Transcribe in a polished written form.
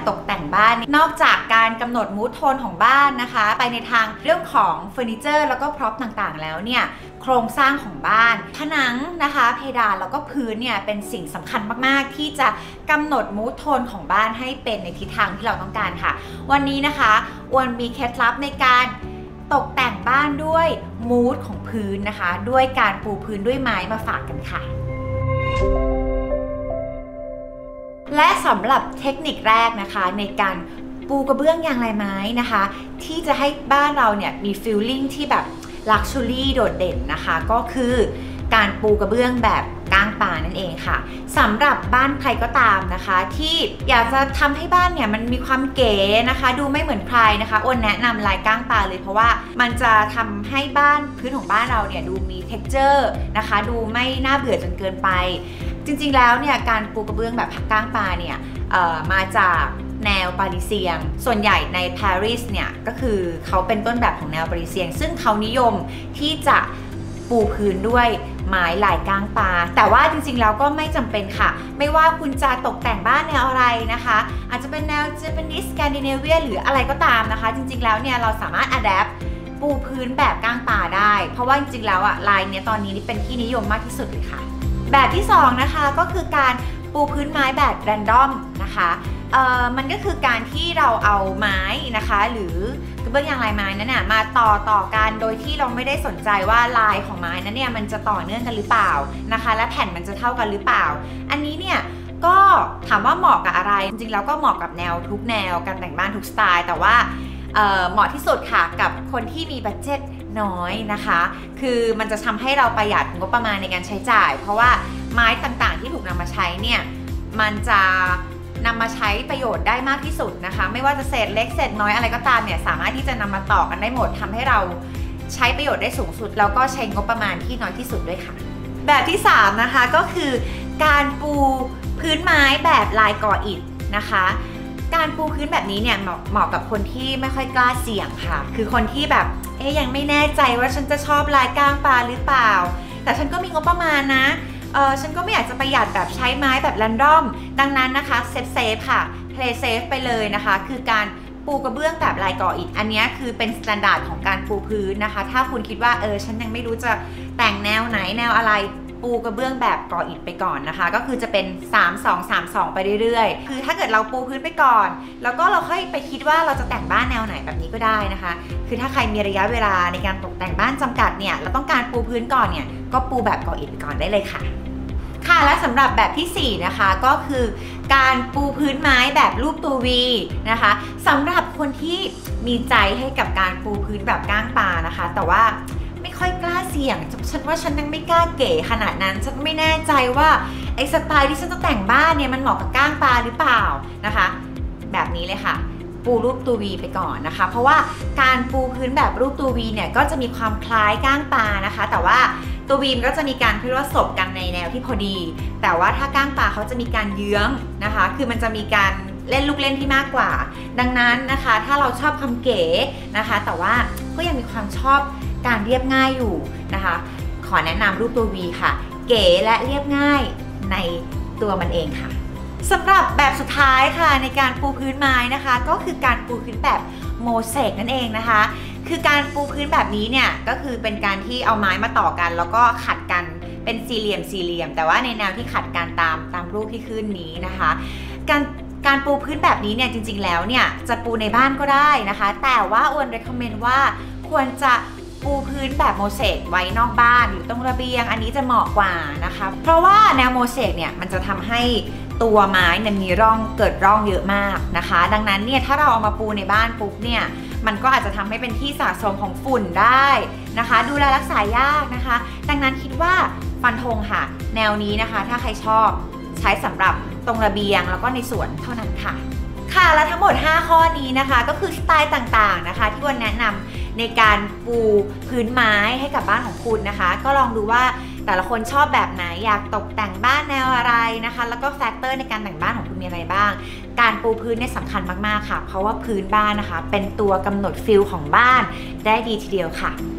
ตกแต่งบ้านนอกจากการกำหนดมูดโทนของบ้านนะคะไปในทางเรื่องของเฟอร์นิเจอร์แล้วก็พร็อพต่างๆแล้วเนี่ยโครงสร้างของบ้านผนังนะคะเพดานแล้วก็พื้นเนี่ยเป็นสิ่งสำคัญมากๆที่จะกำหนดมูดโทนของบ้านให้เป็นในทิศทางที่เราต้องการค่ะวันนี้นะคะอวนมีเคล็ดลับในการตกแต่งบ้านด้วยมูดของพื้นนะคะด้วยการปูพื้นด้วยไม้มาฝากกันค่ะและสำหรับเทคนิคแรกนะคะในการปูกระเบื้องยางลายไม้นะคะที่จะให้บ้านเราเนี่ยมีฟีลลิ่งที่แบบลักชัวรี่โดดเด่นนะคะก็คือการปูกระเบื้องแบบก้างปลานั่นเองค่ะสำหรับบ้านใครก็ตามนะคะที่อยากจะทำให้บ้านเนี่ยมันมีความเก๋นะคะดูไม่เหมือนใครนะคะอ้นแนะนำลายก้างปลาเลยเพราะว่ามันจะทำให้บ้านพื้นของบ้านเราเนี่ยดูมี texture นะคะดูไม่น่าเบื่อจนเกินไปจริงๆแล้วเนี่ยการปูกระเบื้องแบบก้างปลาเนี่ยมาจากแนวปารีเซียงส่วนใหญ่ในปารีสเนี่ยก็คือเขาเป็นต้นแบบของแนวปารีเซียงซึ่งเขานิยมที่จะปูพื้นด้วยไม้ลายก้างปลาแต่ว่าจริงๆแล้วก็ไม่จำเป็นค่ะไม่ว่าคุณจะตกแต่งบ้านแนวอะไรนะคะอาจจะเป็นแนว Japanese Scandinavian หรืออะไรก็ตามนะคะจริงๆแล้วเนี่ยเราสามารถ adapt ปูพื้นแบบก้างปลาได้เพราะว่าจริงๆแล้วอะลายเนี้ยตอนนี้เป็นที่นิยมมากที่สุดเลยค่ะแบบที่2นะคะก็คือการปูพื้นไม้แบบแรนดอมนะคะมันก็คือการที่เราเอาไม้นะคะหรือกระเบื้องยางลายไม้นั้นน่ะมาต่อกันโดยที่เราไม่ได้สนใจว่าลายของไม้นั้นเนี่ยมันจะต่อเนื่องกันหรือเปล่านะคะและแผ่นมันจะเท่ากันหรือเปล่าอันนี้เนี่ยก็ถามว่าเหมาะกับอะไรจริงๆแล้วก็เหมาะกับแนวทุกแนวการแต่งบ้านทุกสไตล์แต่ว่าเหมาะที่สุดค่ะกับคนที่มีบัดเจ็ตน้อยนะคะคือมันจะทำให้เราประหยัดงบประมาณในการใช้จ่ายเพราะว่าไม้ต่างๆที่ถูกนำมาใช้เนี่ยมันจะนำมาใช้ประโยชน์ได้มากที่สุดนะคะไม่ว่าจะเศษเล็กเศษน้อยอะไรก็ตามเนี่ยสามารถที่จะนำมาต่อกันได้หมดทำให้เราใช้ประโยชน์ได้สูงสุดแล้วก็ใช้งบประมาณที่น้อยที่สุดด้วยค่ะแบบที่3นะคะก็คือการปูพื้นไม้แบบลายก่ออิฐนะคะการปูพื้นแบบนี้เนี่ยเหมาะกับคนที่ไม่ค่อยกล้าเสี่ยงค่ะคือคนที่แบบยังไม่แน่ใจว่าฉันจะชอบลายก้างปลาหรือเปล่าแต่ฉันก็มีงบประมาณนะฉันก็ไม่อยากจะประหยัดแบบใช้ไม้แบบแรนดอมดังนั้นนะคะเซฟค่ะ play safe ไปเลยนะคะคือการปูกระเบื้องแบบลายก่ออิฐอันนี้คือเป็นมาตรฐานของการปูพื้นนะคะถ้าคุณคิดว่าฉันยังไม่รู้จะแต่งแนวไหนแนวอะไรปูกระเบื้องแบบก่ออิฐไปก่อนนะคะก็คือจะเป็น3-2-3-2ไปเรื่อยๆคือถ้าเกิดเราปูพื้นไปก่อนแล้วก็เราค่อยไปคิดว่าเราจะแต่งบ้านแนวไหนแบบนี้ก็ได้นะคะคือถ้าใครมีระยะเวลาในการตกแต่งบ้านจำกัดเนี่ยเราต้องการปูพื้นก่อนเนี่ยก็ปูแบบก่ออิฐไปก่อนได้เลยค่ะค่ะและสำหรับแบบที่4นะคะก็คือการปูพื้นไม้แบบรูปตัว V นะคะสำหรับคนที่มีใจให้กับการปูพื้นแบบก้างปลานะคะแต่ว่าไม่ค่อยกล้าเสี่ยงฉันว่าฉันยังไม่กล้าเก๋ขนาดนั้นฉันไม่แน่ใจว่าไอ้สไตล์ที่ฉันจะแต่งบ้านเนี่ยมันเหมาะกับก้างปลาหรือเปล่านะคะแบบนี้เลยค่ะปูรูปตัว V ไปก่อนนะคะเพราะว่าการปูพื้นแบบรูปตัว V เนี่ยก็จะมีความคล้ายก้างปลานะคะแต่ว่าตัววีมก็จะมีการเรียกว่าสบกันในแนวที่พอดีแต่ว่าถ้าก้างปลาเขาจะมีการเยื้องนะคะคือมันจะมีการเล่นลูกเล่นที่มากกว่าดังนั้นนะคะถ้าเราชอบความเก๋นะคะแต่ว่าก็ยังมีความชอบการเรียบง่ายอยู่นะคะขอแนะนำรูปตัว V ค่ะเก๋และเรียบง่ายในตัวมันเองค่ะสำหรับแบบสุดท้ายค่ะในการปูพื้นไม้นะคะก็คือการปูพื้นแบบโมเสกนั่นเองนะคะคือการปูพื้นแบบนี้เนี่ยก็คือเป็นการที่เอาไม้มาต่อกันแล้วก็ขัดกันเป็นสี่เหลี่ยมแต่ว่าในแนวที่ขัดกันตามรูปที่ขึ้นนี้นะคะการปูพื้นแบบนี้เนี่ยจริงๆแล้วเนี่ยจะปูในบ้านก็ได้นะคะแต่ว่าอ้วน recommend ว่าควรจะปูพื้นแบบโมเสกไว้นอกบ้านหรือตรงระเบียงอันนี้จะเหมาะกว่านะคะเพราะว่าแนวโมเสกเนี่ยมันจะทำให้ตัวไม้เนี่ยมีเกิดร่องเยอะมากนะคะดังนั้นเนี่ยถ้าเราเอามาปูในบ้านปุ๊บเนี่ยมันก็อาจจะทำให้เป็นที่สะสมของฝุ่นได้นะคะดูแลรักษายากนะคะดังนั้นคิดว่าฟันธงค่ะแนวนี้นะคะถ้าใครชอบใช้สำหรับตรงระเบียงแล้วก็ในสวนเท่านั้นค่ะและทั้งหมด5ข้อนี้นะคะก็คือสไตล์ต่างๆนะคะที่วันแนะนำในการปูพื้นไม้ให้กับบ้านของคุณนะคะก็ลองดูว่าแต่ละคนชอบแบบไหนอยากตกแต่งบ้านแนวอะไรนะคะแล้วก็แฟกเตอร์ในการแต่งบ้านของคุณมีอะไรบ้างการปูพื้นเนี่ยสำคัญมากๆค่ะเพราะว่าพื้นบ้านนะคะเป็นตัวกำหนดฟิลของบ้านได้ดีทีเดียวค่ะ